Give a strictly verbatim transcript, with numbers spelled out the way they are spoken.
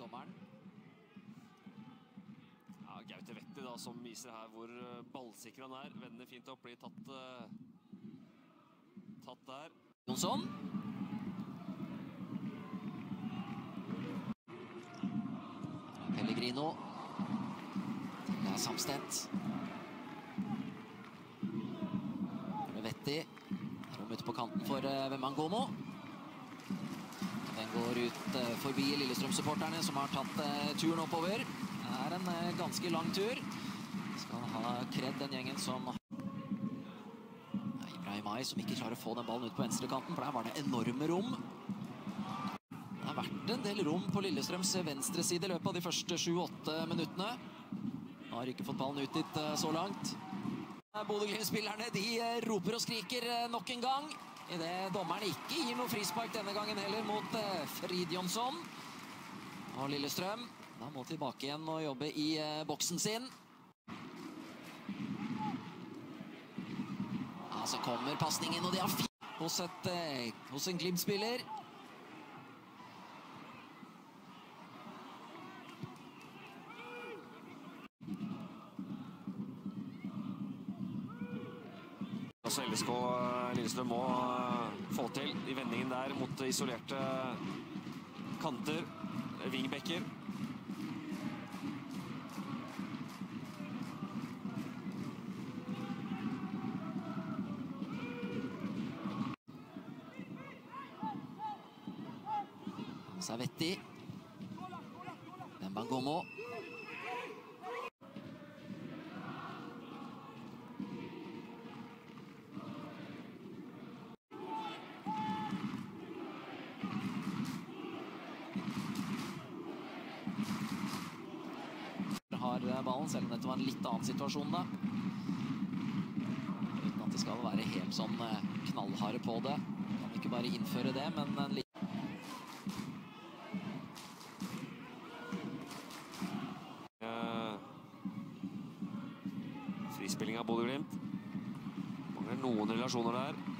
dommeren. Ja, Gaute Vetti da, som viser her hvor ballsikker han er. Vender fint opp, blir tatt, uh, tatt der. Jonsson. Pellegrino. Det er samstedt. Vetti. Rom ute på kanten for uh, Wembangomo. Den går ut uh, forbi Lillestrøm-supporterne som har tatt uh, turen oppover. Det er en uh, ganske lang tur. Skal ha kred den gjengen som... Ibrahimai som ikke klarer å få den ballen ut på venstrekanten, for der var det enorme rom. Det har vært en del rom på Lillestrøms venstre side i løpet av de første sju åtte minuttene. Har ikke fått ballen ut dit uh, så langt. Bodø-Glimt-spillerne, de roper og skriker nok en gang. I det dommeren ikke gir noe frispark denne gangen heller mot Frid Jonsson. Og Lillestrøm, da må tilbake igjen og jobbe i boksen sin. Ja, så kommer passningen, og de har fint hos, et, hos en Glimt-spiller. Så L S K Lillestrøm må få til i vendingen der mot isolerte kanter, vingbekker. Så er Vetti. Wembangomo. Har ballen, selv om dette var en litt annen situasjon da. Uten at de skal være helt sånn knallharde på det. Kan ikke bare innføre det, men en litt... Frispilling av Bodø-Glimt. Mangler noen relasjoner der.